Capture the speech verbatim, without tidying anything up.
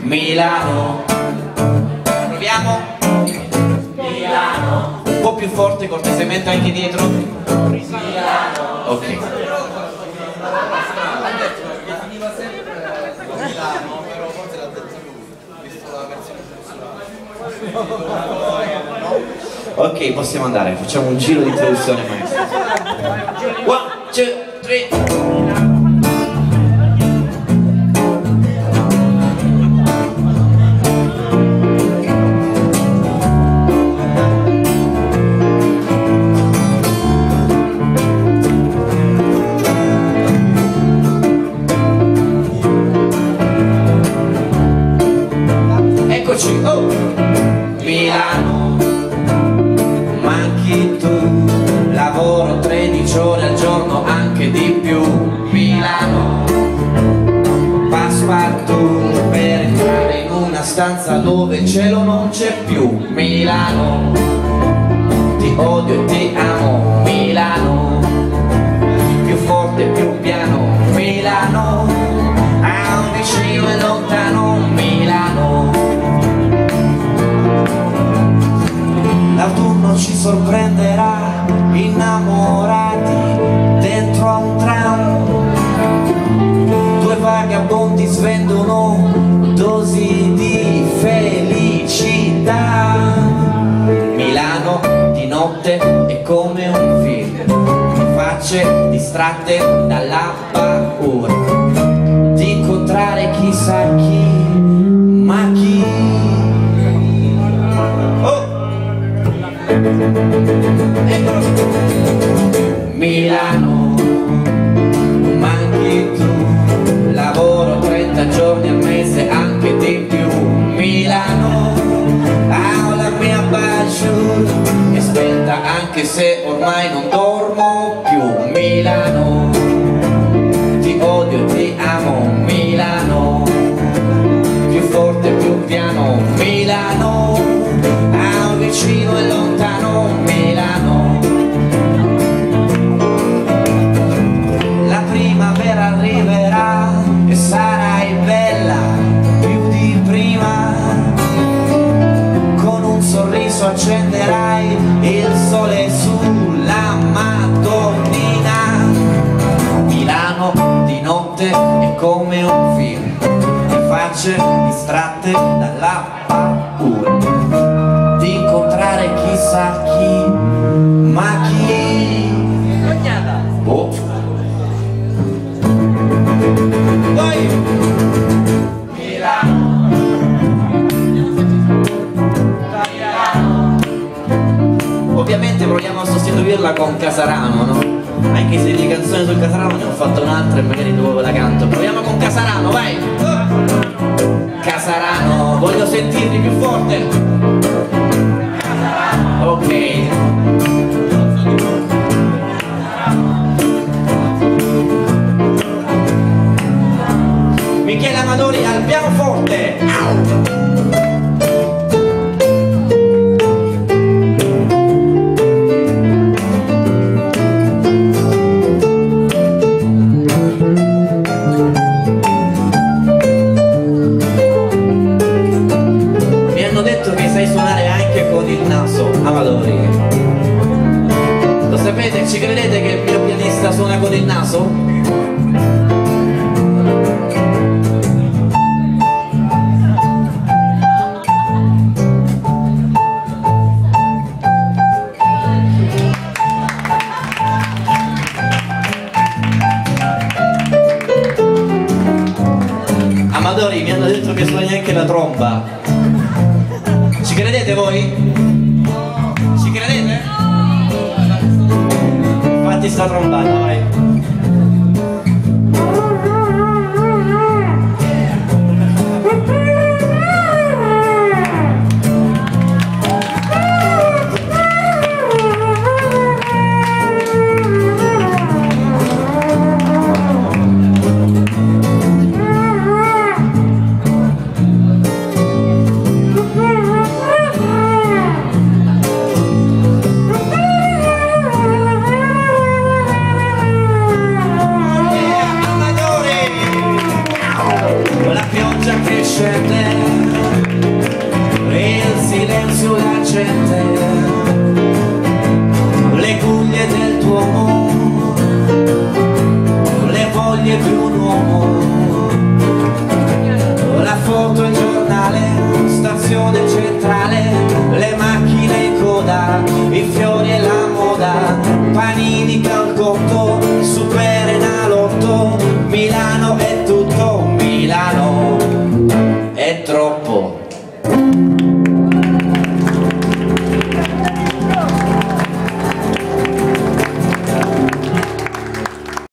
Milano. Proviamo? Milano. Un po' più forte cortesemente anche dietro. Milano. Ok. Milano, però forse l'ha detto lui, visto la versione mussolana. Ok, possiamo andare, facciamo un giro di introduzione, maestro. One, two, three. Eccoci, oh! Milano, manchi tu, lavoro tredici ore al giorno, anche di più. Milano, passepartout per entrare in una stanza dove il cielo non c'è più. Milano, ti odio e ti amo. Milano, più forte e più piano. Milano, a un vicino e lontano. Milano, l'autunno ci sorprenderà, innamorati dentro a un tram. Due vagabondi svendono dosi di felicità. Milano di notte è come un film, facce distratte dalla paura di incontrare chissà chi, ma chi. Oh! Milano, manchi tu, lavoro trenta giorni al mese, anche di più. Milano, ho la mia baciur, è spenta anche se ormai non dormo più. Milano, ti odio e ti amo. Milano, più forte e più piano. Milano, a un vicino e lontano. Milano, la primavera arriverà e sarai bella più di prima. Con un sorriso accenderai il sole sulla Madonnina. Milano di notte è come un film, di facce distratte dalla paura di incontrare chissà chi, ma chi. Oh. Vai. Milano. Ovviamente proviamo a sostituirla con Casarano, no? Anche se di canzoni sul Casarano ne ho fatto un'altra e magari dopo la canto. Proviamo con Casarano, vai! Casarano, voglio sentirti più forte. Ok. Michele Amadori al pianoforte. Au! Amadori, lo sapete? Ci credete che il mio pianista suona con il naso? Amadori, mi hanno detto che suoni anche la tromba. Ci credete voi? Ci credete? Fatti sta trombata, vai. la pioggia che scende e il silenzio la gente, le guglie del tuo amore, le voglie di un uomo.